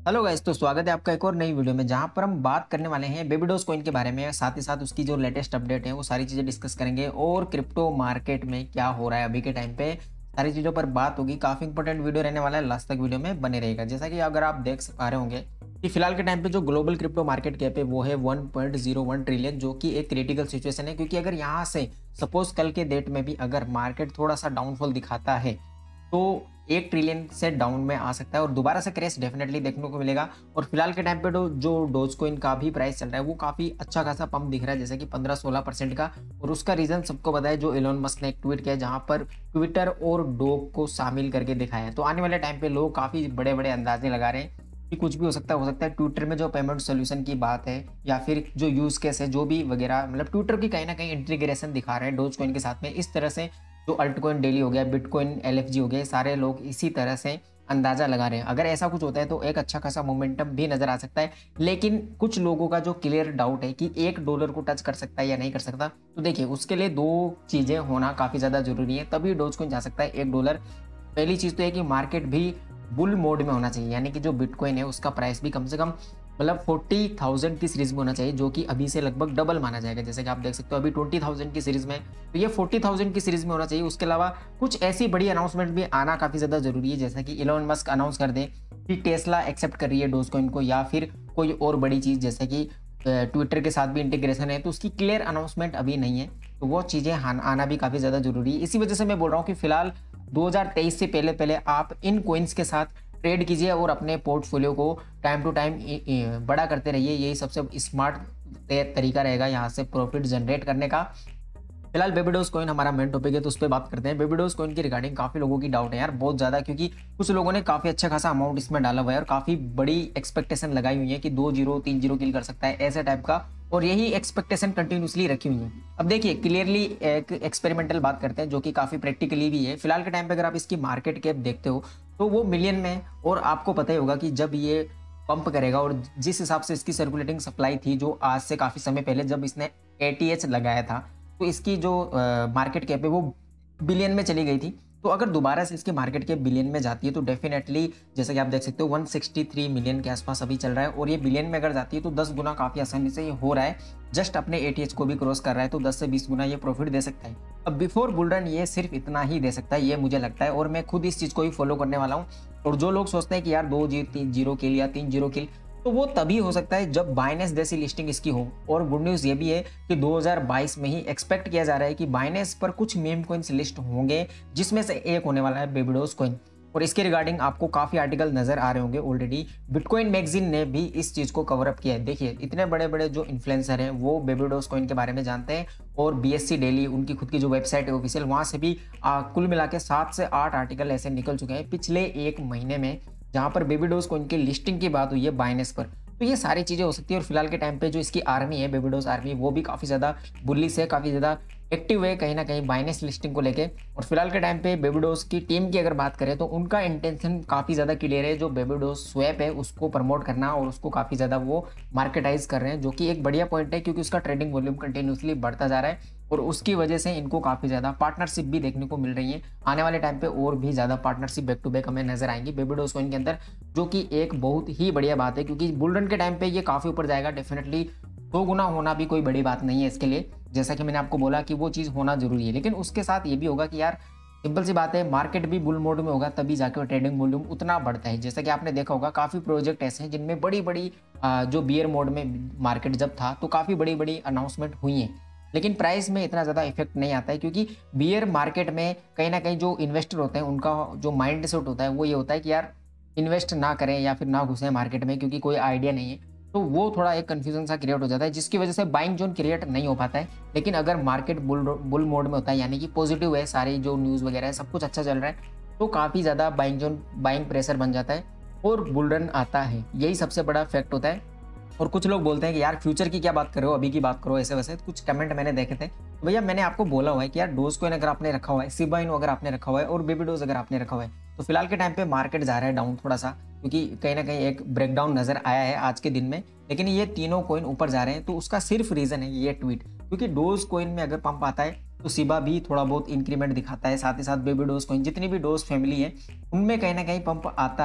Hello guys, तो स्वागत है आपका एक और नई वीडियो में जहां पर हम बात करने वाले हैं बेबीडोज कॉइन के बारे में। साथ ही साथ उसकी जो लेटेस्ट अपडेट है वो सारी चीज़ें डिस्कस करेंगे और क्रिप्टो मार्केट में क्या हो रहा है अभी के टाइम पे सारी चीज़ों पर बात होगी। काफ़ी इंपॉर्टेंट वीडियो रहने वाला है, लास्ट तक वीडियो में बने रहेगा। जैसा कि अगर आप देख पा रहे होंगे कि फिलहाल के टाइम पे जो ग्लोबल क्रिप्टो मार्केट कैप है वो है 1.01 ट्रिलियन, जो कि एक क्रिटिकल सिचुएशन है। क्योंकि अगर यहाँ से सपोज कल के डेट में भी अगर मार्केट थोड़ा सा डाउनफॉल दिखाता है तो 1 ट्रिलियन से डाउन में आ सकता है और दोबारा से क्रैश डेफिनेटली देखने को मिलेगा। और फिलहाल के टाइम पे जो डोज कॉइन का भी प्राइस चल रहा है वो काफ़ी अच्छा खासा पंप दिख रहा है, जैसे कि 15-16% का। और उसका रीज़न सबको पता है, जो एलोन मस्क ने एक ट्वीट किया जहां पर ट्विटर और डोग को शामिल करके दिखाया है। तो आने वाले टाइम पे लोग काफ़ी बड़े बड़े अंदाजे लगा रहे हैं कि कुछ भी हो सकता है ट्विटर में जो पेमेंट सोल्यूशन की बात है या फिर जो यूज़ केस है जो भी वगैरह, मतलब ट्विटर की कहीं ना कहीं इंटीग्रेशन दिखा रहे हैं डोज कॉइन के साथ में। इस तरह से जो अल्टकॉइन डेली हो गया, बिटकॉइन एलएफजी हो गया, सारे लोग इसी तरह से अंदाजा लगा रहे हैं। अगर ऐसा कुछ होता है तो एक अच्छा खासा मोमेंटम भी नजर आ सकता है। लेकिन कुछ लोगों का जो क्लियर डाउट है कि $1 को टच कर सकता है या नहीं कर सकता, तो देखिए उसके लिए दो चीजें होना काफी ज्यादा जरूरी है, तभी डोज कॉइन जा सकता है $1। पहली चीज तो है कि मार्केट भी बुल मोड में होना चाहिए, यानी कि जो बिटकॉइन है उसका प्राइस भी कम से कम मतलब 40,000 की सीरीज में होना चाहिए, जो कि अभी से लगभग डबल माना जाएगा। जैसे कि आप देख सकते हो अभी 20,000 की सीरीज में, तो ये 40,000 की सीरीज में होना चाहिए। उसके अलावा कुछ ऐसी बड़ी अनाउंसमेंट भी आना काफी ज्यादा जरूरी है, जैसा कि इलोन मस्क अनाउंस कर दे कि टेस्ला एक्सेप्ट कर रही है डोजकॉइन को, या फिर कोई और बड़ी चीज जैसे कि ट्विटर के साथ भी इंटीग्रेशन है। तो उसकी क्लियर अनाउंसमेंट अभी नहीं है, तो वो चीजें आना भी काफी ज्यादा जरूरी है। इसी वजह से मैं बोल रहा हूँ कि फिलहाल 2023 से पहले पहले आप इन कोइंस के साथ ट्रेड कीजिए और अपने पोर्टफोलियो को टाइम टू टाइम बड़ा करते रहिए। यही सबसे स्मार्ट तरीका रहेगा यहाँ से प्रॉफिट जनरेट करने का। फिलहाल बेबीडोज कॉइन हमारा मेन टॉपिक है, तो उस पर बात करते हैं। बेबीडोज कॉइन की रिगार्डिंग काफी लोगों की डाउट है यार, बहुत ज्यादा, क्योंकि कुछ लोगों ने काफी अच्छा खासा अमाउंट इसमें डाला हुआ है और काफी बड़ी एक्सपेक्टेशन लगाई हुई है कि 2-0 3-0 किल कर सकता है ऐसे टाइप का, और यही एक्सपेक्टेशन कंटिन्यूसली रखी हुई है। अब देखिए क्लियरली एक एक्सपेरिमेंटल बात करते हैं जो कि काफी प्रैक्टिकली भी है। फिलहाल के टाइम पे अगर आप इसकी मार्केट कैप देखते हो तो वो मिलियन में है, और आपको पता ही होगा कि जब ये पंप करेगा और जिस हिसाब से इसकी सर्कुलेटिंग सप्लाई थी, जो आज से काफी समय पहले जब इसने एटीएच लगाया था, तो इसकी जो मार्केट कैप है वो बिलियन में चली गई थी। तो अगर दोबारा से इसकी मार्केट कैप बिलियन में जाती है तो डेफिनेटली जैसा कि आप देख सकते हो 163 मिलियन के आसपास अभी चल रहा है, और ये बिलियन में अगर जाती है तो 10 गुना काफी आसानी से ये हो रहा है। जस्ट अपने एटीएच को भी क्रॉस कर रहा है, तो 10 से 20 गुना ये प्रॉफिट दे सकता है। अब बिफोर बुल रन ये सिर्फ इतना ही दे सकता है, ये मुझे लगता है, और मैं खुद इस चीज को ही फॉलो करने वाला हूँ। और जो लोग सोचते हैं कि यार 2-0 किल या 3-0 किल, तो वो तभी हो सकता है जब बाइनेंस जैसी लिस्टिंग इसकी हो। और गुड न्यूज़ ये भी है कि 2022 में ही एक्सपेक्ट किया जा रहा है कि बाइनेंस पर कुछ मेम कॉइन्स लिस्ट होंगे, जिसमें से एक होने वाला है बेबीडोज कॉइन। और इसके रिगार्डिंग आपको काफ़ी आर्टिकल नजर आ रहे होंगे ऑलरेडी। बिटकॉइन मैगजीन ने भी इस चीज़ को कवर अप किया है। देखिए इतने बड़े बड़े जो इन्फ्लुएंसर हैं वो बेबीडोज कॉइन के बारे में जानते हैं, और बीएससी डेली उनकी खुद की जो वेबसाइट है ऑफिशियल, वहाँ से भी कुल मिला के 7 से 8 आर्टिकल ऐसे निकल चुके हैं पिछले एक महीने में, जहाँ पर बेबीडोज कॉइन की लिस्टिंग की बात हुई है बाइनेंस पर। तो ये सारी चीज़ें हो सकती है। और फिलहाल के टाइम पे जो इसकी आर्मी है बेबीडोज आर्मी, वो भी काफ़ी ज़्यादा बुलिश है, काफ़ी ज़्यादा एक्टिव है कहीं ना कहीं बाइनेंस लिस्टिंग को लेके। और फिलहाल के टाइम पे बेबीडोज की टीम की अगर बात करें तो उनका इंटेंशन काफ़ी ज़्यादा क्लियर है, जो बेबीडोज स्वैप है उसको प्रमोट करना, और उसको काफ़ी ज़्यादा वो मार्केटाइज कर रहे हैं, जो कि एक बढ़िया पॉइंट है क्योंकि उसका ट्रेडिंग वॉल्यूम कंटिन्यूसली बढ़ता जा रहा है। और उसकी वजह से इनको काफ़ी ज़्यादा पार्टनरशिप भी देखने को मिल रही है। आने वाले टाइम पे और भी ज़्यादा पार्टनरशिप बैक टू बैक हमें नजर आएंगी बेबीडोज कॉइन के अंदर, जो कि एक बहुत ही बढ़िया बात है, क्योंकि बुल रन के टाइम पे ये काफ़ी ऊपर जाएगा डेफिनेटली। 2 गुना होना भी कोई बड़ी बात नहीं है इसके लिए, जैसा कि मैंने आपको बोला कि वो चीज़ होना जरूरी है। लेकिन उसके साथ ये भी होगा कि यार सिंपल सी बात है, मार्केट भी बुल मोड में होगा तभी जाकर ट्रेडिंग वॉल्यूम उतना बढ़ता है। जैसा कि आपने देखा होगा काफ़ी प्रोजेक्ट ऐसे हैं जिनमें बड़ी बड़ी जो बियर मोड में मार्केट जब था तो काफ़ी बड़ी बड़ी अनाउंसमेंट हुई हैं, लेकिन प्राइस में इतना ज़्यादा इफेक्ट नहीं आता है, क्योंकि बियर मार्केट में कहीं ना कहीं जो इन्वेस्टर होते हैं उनका जो माइंड सेट होता है वो ये होता है कि यार इन्वेस्ट ना करें या फिर ना घुसें मार्केट में, क्योंकि कोई आइडिया नहीं है। तो वो थोड़ा एक कन्फ्यूजन सा क्रिएट हो जाता है, जिसकी वजह से बाइंग जोन क्रिएट नहीं हो पाता है। लेकिन अगर मार्केट बुल मोड में होता है, यानी कि पॉजिटिव है, सारी जो न्यूज़ वगैरह है सब कुछ अच्छा चल रहा है, तो काफ़ी ज़्यादा बाइंग जोन बाइंग प्रेशर बन जाता है और बुल रन आता है। यही सबसे बड़ा फैक्ट होता है। और कुछ लोग बोलते हैं कि यार फ्यूचर की क्या बात कर रहे हो, अभी की बात करो, ऐसे वैसे कुछ कमेंट मैंने देखे थे। तो भैया मैंने आपको बोला हुआ है कि यार डोज कॉइन अगर आपने रखा हुआ है, शिबा इनू अगर आपने रखा हुआ है, और बेबी डोज अगर आपने रखा हुआ है, तो फिलहाल के टाइम पे मार्केट जा रहा है डाउन थोड़ा सा, क्योंकि कहीं ना कहीं एक ब्रेकडाउन नजर आया है आज के दिन में। लेकिन ये तीनों कॉइन ऊपर जा रहे हैं, तो उसका सिर्फ रीजन है ये ट्वीट, क्योंकि डोज कॉइन में अगर पंप आता है तो शिबा भी थोड़ा बहुत इंक्रीमेंट दिखाता है, साथ ही साथ बेबी डोज कॉइन जितनी भी डोज फैमिली है उनमें कहीं ना कहीं पंप आता है।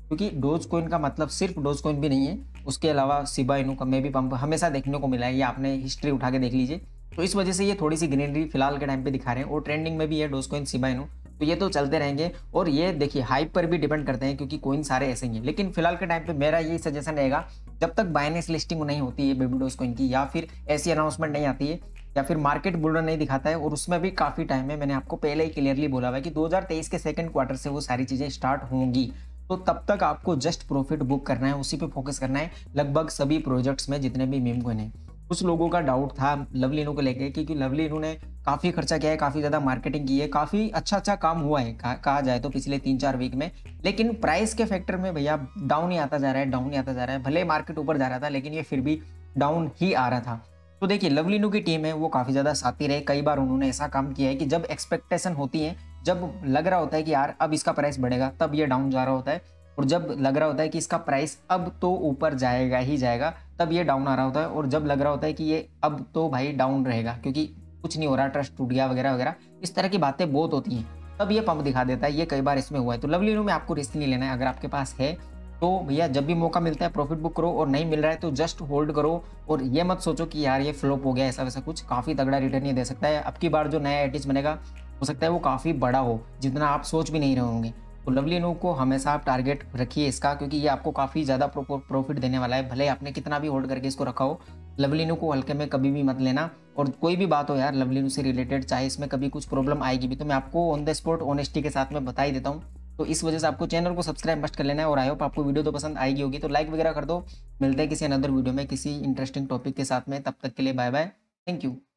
क्योंकि डोज कॉइन का मतलब सिर्फ डोज कॉइन भी नहीं है, उसके अलावा शिबा इनू का में भी पंप हमेशा देखने को मिला है, ये आपने हिस्ट्री उठा के देख लीजिए। तो इस वजह से ये थोड़ी सी ग्रीनरी फिलहाल के टाइम पे दिखा रहे हैं और ट्रेंडिंग में भी है डोज कॉइन, शिबा इनू। तो ये तो चलते रहेंगे और ये देखिए हाइप पर भी डिपेंड करते हैं, क्योंकि कॉइन सारे ऐसे ही हैं। लेकिन फिलहाल के टाइम पे मेरा यही सजेशन रहेगा, जब तक बाइनेंस लिस्टिंग नहीं होती है बेबी डोज कॉइन की, या फिर ऐसी अनाउंसमेंट नहीं आती है, या फिर मार्केट बुल रन नहीं दिखाता है, और उसमें भी काफ़ी टाइम है, मैंने आपको पहले ही क्लियरली बोला हुआ है कि 2023 के सेकंड क्वार्टर से वो सारी चीज़ें स्टार्ट होंगी। तो तब तक आपको जस्ट प्रॉफिट बुक करना है, उसी पे फोकस करना है लगभग सभी प्रोजेक्ट्स में जितने भी मीम कॉइन है। कुछ लोगों का डाउट था लवलीनू को लेके, क्योंकि लवलीनू ने काफ़ी खर्चा किया है, काफ़ी ज़्यादा मार्केटिंग की है, काफ़ी अच्छा काम हुआ है कहा जाए तो पिछले 3-4 वीक में। लेकिन प्राइस के फैक्टर में भैया डाउन ही आता जा रहा है, डाउन ही आता जा रहा है। भले मार्केट ऊपर जा रहा था, लेकिन ये फिर भी डाउन ही आ रहा था। तो देखिए लवलीनू की टीम है वो काफ़ी ज़्यादा शातिर है। कई बार उन्होंने ऐसा काम किया है कि जब एक्सपेक्टेशन होती है, जब लग रहा होता है कि यार अब इसका प्राइस बढ़ेगा, तब ये डाउन जा रहा होता है, और जब लग रहा होता है कि इसका प्राइस अब तो ऊपर जाएगा ही जाएगा, तब ये डाउन आ रहा होता है। और जब लग रहा होता है कि ये अब तो भाई डाउन रहेगा क्योंकि कुछ नहीं हो रहा, ट्रस्ट टूट गया वगैरह वगैरह, इस तरह की बातें बहुत होती हैं, तब ये पंप दिखा देता है। ये कई बार इसमें हुआ है। तो लवलीनू में आपको रिस्क नहीं लेना है। अगर आपके पास है तो भैया जब भी मौका मिलता है प्रॉफिट बुक करो, और नहीं मिल रहा है तो जस्ट होल्ड करो। और ये मत सोचो कि यार ये फ्लॉप हो गया, ऐसा वैसा कुछ, काफ़ी तगड़ा रिटर्न ये दे सकता है। अब की बार जो नया एटिस बनेगा हो सकता है वो काफ़ी बड़ा हो, जितना आप सोच भी नहीं रहे होंगे। तो लवलीनू को हमेशा आप टारगेट रखिए इसका, क्योंकि ये आपको काफ़ी ज़्यादा प्रॉफिट देने वाला है। भले आपने कितना भी होल्ड करके इसको रखा हो, लवलीनू को हल्के में कभी भी मत लेना। और कोई भी बात हो यार लवलीनू से रिलेटेड, चाहे इसमें कभी कुछ प्रॉब्लम आएगी भी, तो मैं आपको ऑन द स्पॉट ऑनेस्टी के साथ में बता ही देता हूँ। तो इस वजह से आपको चैनल को सब्सक्राइब मस्ट कर लेना है। और आई होप आपको वीडियो तो पसंद आएगी होगी, तो लाइक वगैरह कर दो। मिलते हैं किसी अनदर वीडियो में किसी इंटरेस्टिंग टॉपिक के साथ में, तब तक के लिए बाय बाय, थैंक यू।